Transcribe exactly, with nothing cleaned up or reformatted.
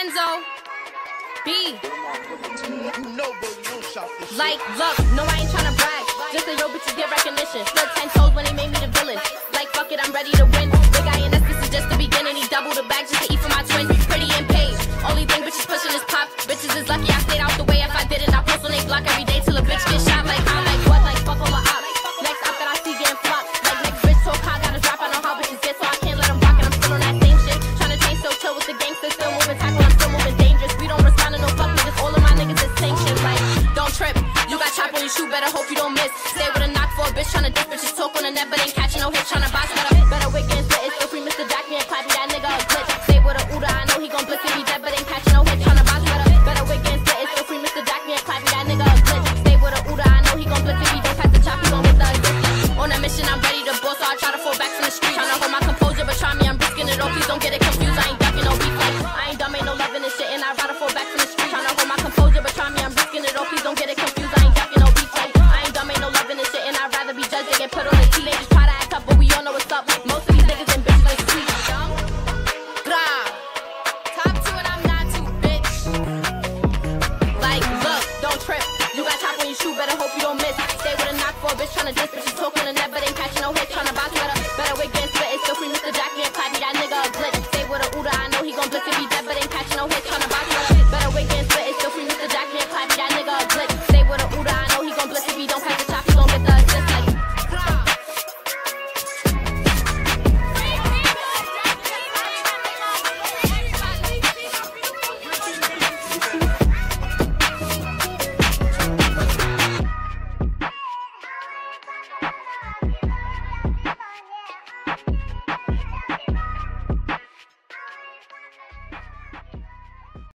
Enzo. B. Like, look, no, I ain't tryna brag. Just the real bitches get recognition. Split ten toes when they made me the villain. Like, fuck it, I'm ready to win. Big I N S, this is just the beginning. He doubled the bag just to eat for my twin. Pretty and paid. Only thing bitches pushing is pop. Bitches is lucky I stayed out the way. If I didn't, I post on they block every day till a bitch get shot. Like, I'm like, what? Like, fuck all the op. Next op that I see getting flopped. Like, next bitch talk high, gotta drop. I know how bitches get, so I can't let them rock. And I'm still on that same shit. Tryna change, still chill with the gangsters. Still moving tackle, I'm still moving dangerous. We don't respond to no fuck niggas. All of my niggas is sanctioned. Like, don't trip. You got chop when you shoot, better hope you don't miss. Stay with a knock for a bitch tryna diss. Bitches talk on the net, but ain't catching no hits. Tryna box, better, better wig and spit. It's still free Mister Jack, me and Clappy, that nigga a glitch. Stay with a Uda, I know he gon' blitz if he dead, but ain't catching no hits. Tryna box, better, better wig and spit. It's still free Mister Jack, me and Clappy, that nigga a glitch. Stay with a Uda, I know he gon' blitz if he don't pass the chop, he gon' hit the assist. On a mission, I'm ready to ball, so I try to fall back from the street. Tryna hold my composure, but try me, I'm risking it all. Please don't get it confused, I ain't ducking no beef. Like, I ain't dumb, ain't no loving this shit, and I'd rather fall back from the street. Tryna hold my composure, but try me, I'm risking it all. Please don't get it confused, I ain't ducking no beef. Like, I ain't dumb, ain't no loving this shit, and I'd rather be judged than get put on the teenagers. Try to act up, but we all know what's up. Most of these niggas and bitches like sweet. Blah. Top two and I'm not too, bitch. Like, look, don't trip. You got top when you shoot, better hope you don't miss. Stay with a knock for a bitch tryna diss, bitches